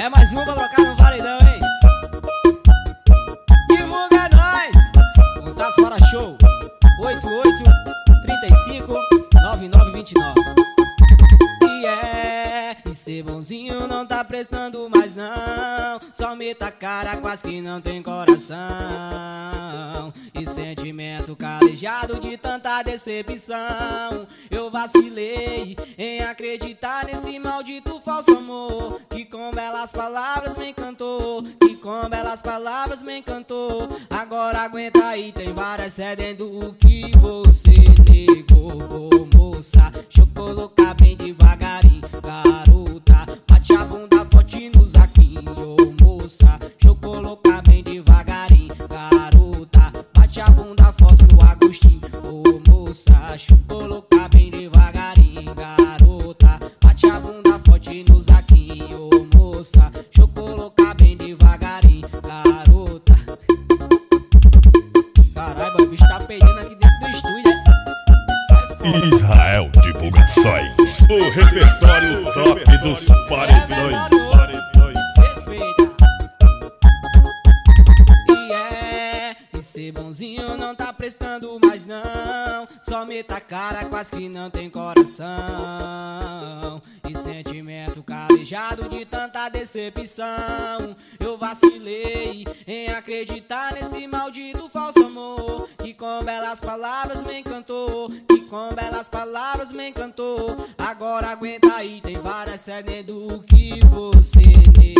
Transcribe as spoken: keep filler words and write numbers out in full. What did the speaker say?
É mais uma pra colocar no paredão, hein? Divulga nós! Contatos para show oito oito, trinta e cinco, nove nove vinte e nove. E é, e ser bonzinho não tá prestando mais não. Só meta a cara, quase que não tem coração. E sentimento calejado de tanta decepção. Eu vacilei em acreditar nesse maldito falso amor, que com belas palavras me encantou, que com belas palavras me encantou. Agora aguenta aí, tem várias cedendo o que você negou. Ô moça, deixa eu colocar bem devagarinho. Garota, bate a bunda forte no zaquinho. Ô moça, deixa eu colocar bem devagarinho. Garota, bate a bunda forte no Agostinho. Ô moça, deixa eu colocar bem devagarinho. Garota, bate a bunda forte no zaquinho. Ô moça, deixa eu colocar bem devagarinho. Garota. Caralho, o bicho tá perdendo aqui dentro do estúdio, é? Israel Divulgações, o repertório top dos paredões. Respeita. E é, e ser bonzinho não tá prestando mais não. Só meta a cara, quase que não tem coração. E sentimento calejado de tanta decepção. Eu vacilei em acreditar nesse maldito falso amor, que com belas palavras me encantou, que com belas palavras me encantou. Agora aguenta aí, tem várias cedendo o que você negou.